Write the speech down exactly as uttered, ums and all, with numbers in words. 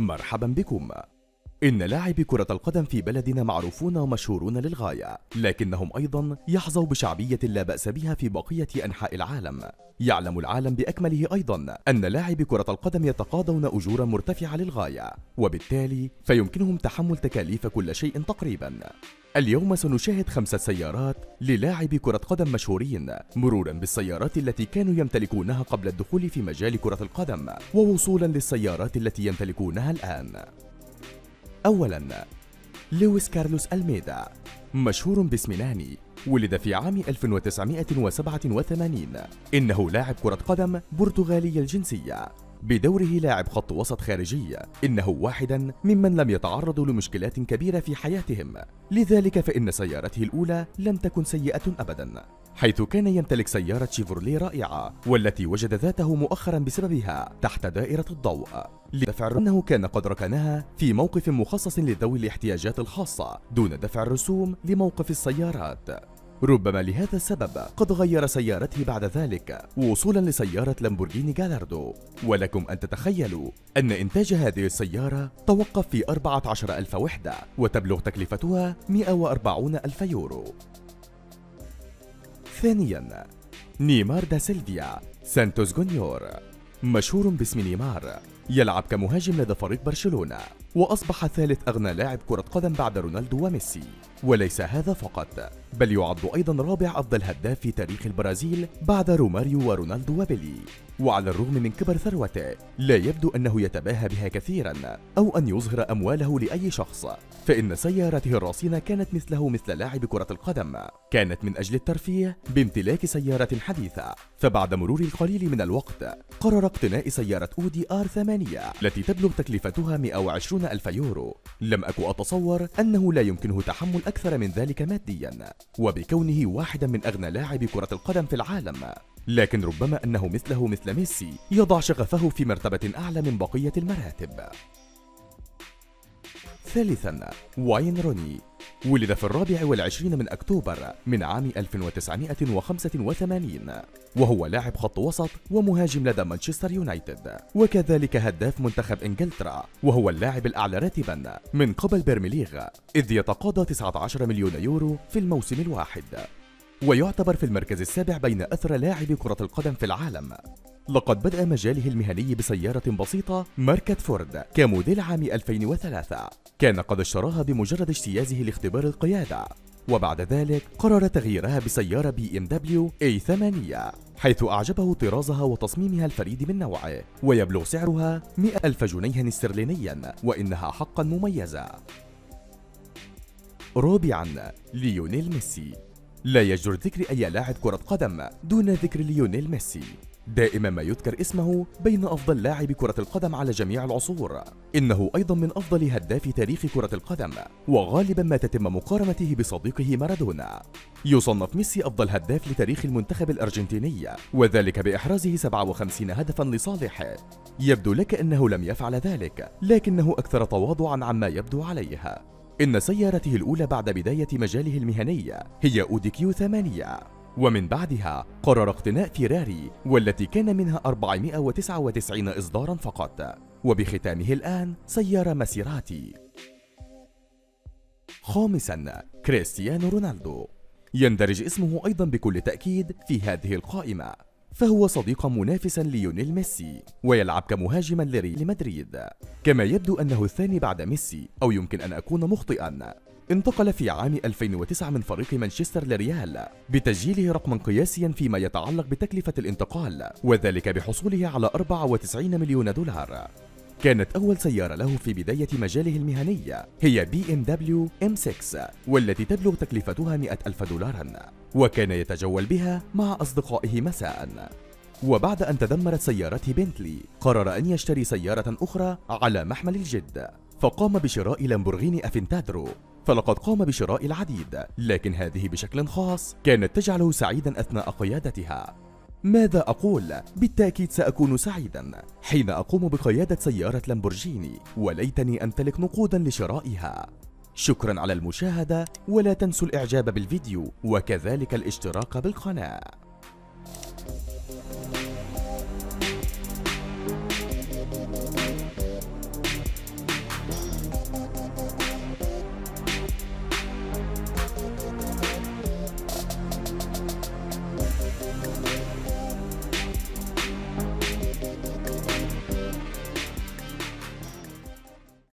مرحبا بكم. إن لاعبي كرة القدم في بلدنا معروفون ومشهورون للغاية، لكنهم أيضا يحظوا بشعبية لا بأس بها في بقية أنحاء العالم. يعلم العالم بأكمله أيضا أن لاعبي كرة القدم يتقاضون أجورا مرتفعة للغاية، وبالتالي فيمكنهم تحمل تكاليف كل شيء تقريبا. اليوم سنشاهد خمسة سيارات للاعبي كرة قدم مشهورين، مرورا بالسيارات التي كانوا يمتلكونها قبل الدخول في مجال كرة القدم، ووصولا للسيارات التي يمتلكونها الآن. أولاً، لويس كارلوس ألميدا، مشهور باسم ناني، ولد في عام ألف وتسعمائة وسبعة وثمانين. إنه لاعب كرة قدم برتغالي الجنسية، بدوره لاعب خط وسط خارجي. إنه واحداً ممن لم يتعرضوا لمشكلات كبيرة في حياتهم، لذلك فإن سيارته الأولى لم تكن سيئة أبداً، حيث كان يمتلك سيارة شيفروليه رائعة، والتي وجد ذاته مؤخرا بسببها تحت دائرة الضوء، لدفع أنه كان قد ركنها في موقف مخصص لذوي الاحتياجات الخاصة دون دفع الرسوم لموقف السيارات. ربما لهذا السبب قد غير سيارته بعد ذلك وصولا لسيارة لامبورغيني جالاردو، ولكم أن تتخيلوا أن إنتاج هذه السيارة توقف في أربعة عشر ألف وحدة، وتبلغ تكلفتها مئة وأربعين ألف يورو. ثانياً، نيمار دا سيلفيا سانتوس جونيور، مشهور باسم نيمار، يلعب كمهاجم لدى فريق برشلونة، وأصبح ثالث أغنى لاعب كرة قدم بعد رونالدو وميسي. وليس هذا فقط، بل يعد أيضا رابع أفضل هداف في تاريخ البرازيل بعد روماريو ورونالدو وبيلي. وعلى الرغم من كبر ثروته، لا يبدو أنه يتباهى بها كثيرا أو أن يظهر أمواله لأي شخص، فإن سيارته الرصينة كانت مثله مثل لاعب كرة القدم، كانت من أجل الترفيه بامتلاك سيارة حديثة. فبعد مرور القليل من الوقت قرر اقتناء سيارة أودي آر ثمانية التي تبلغ تكلفتها مئة وعشرين ألف يورو. لم أكن أتصور أنه لا يمكنه تحمل أكثر من ذلك ماديا، وبكونه واحدا من أغنى لاعبي كرة القدم في العالم، لكن ربما أنه مثله مثل ميسي يضع شغفه في مرتبة أعلى من بقية المراتب. ثالثاً، واين روني، ولد في الرابع والعشرين من أكتوبر من عام ألف وتسعمائة وخمسة وثمانين، وهو لاعب خط وسط ومهاجم لدى مانشستر يونايتد، وكذلك هداف منتخب إنجلترا، وهو اللاعب الأعلى راتباً من قبل بيرميليغ، إذ يتقاضى تسعة عشر مليون يورو في الموسم الواحد، ويعتبر في المركز السابع بين أثرى لاعبي كرة القدم في العالم. لقد بدأ مجاله المهني بسيارة بسيطة ماركة فورد كموديل عام ألفين وثلاثة، كان قد اشتراها بمجرد اجتيازه لاختبار القيادة، وبعد ذلك قرر تغييرها بسيارة بي ام دبليو اي ثمانية، حيث أعجبه طرازها وتصميمها الفريد من نوعه، ويبلغ سعرها مئة ألف جنيه استرلينيا، وإنها حقا مميزة. رابعا، ليونيل ميسي. لا يجدر ذكر أي لاعب كرة قدم دون ذكر ليونيل ميسي، دائما ما يذكر اسمه بين أفضل لاعب كرة القدم على جميع العصور. إنه أيضا من أفضل هداف تاريخ كرة القدم، وغالبا ما تتم مقارنته بصديقه مارادونا. يصنف ميسي أفضل هداف لتاريخ المنتخب الأرجنتيني، وذلك بإحرازه سبعة وخمسين هدفا لصالحه. يبدو لك أنه لم يفعل ذلك، لكنه أكثر تواضعا عما يبدو عليه. إن سيارته الأولى بعد بداية مجاله المهني هي أودي كيو ثمانية، ومن بعدها قرر اقتناء فيراري، والتي كان منها أربعمائة وتسعة وتسعين إصدارا فقط، وبختامه الآن سيارة ماسيراتي. خامسا، كريستيانو رونالدو. يندرج اسمه أيضا بكل تأكيد في هذه القائمة، فهو صديقا منافسا ليونيل ميسي، ويلعب كمهاجما لريال مدريد. كما يبدو أنه الثاني بعد ميسي، أو يمكن أن أكون مخطئا. انتقل في عام ألفين وتسعة من فريق مانشستر لريال، بتسجيله رقما قياسيا فيما يتعلق بتكلفة الانتقال، وذلك بحصوله على أربعة وتسعين مليون دولار. كانت أول سيارة له في بداية مجاله المهني هي بي ام دبليو ام ستة، والتي تبلغ تكلفتها مئة ألف دولار، وكان يتجول بها مع أصدقائه مساء. وبعد أن تدمرت سيارته بنتلي، قرر أن يشتري سيارة أخرى على محمل الجد، فقام بشراء لامبورغيني افنتادرو. فلقد قام بشراء العديد، لكن هذه بشكل خاص كانت تجعله سعيدا أثناء قيادتها. ماذا أقول؟ بالتأكيد سأكون سعيدا حين أقوم بقيادة سيارة لامبورجيني، وليتني أمتلك نقودا لشرائها. شكرا على المشاهدة، ولا تنسوا الإعجاب بالفيديو وكذلك الاشتراك بالقناة.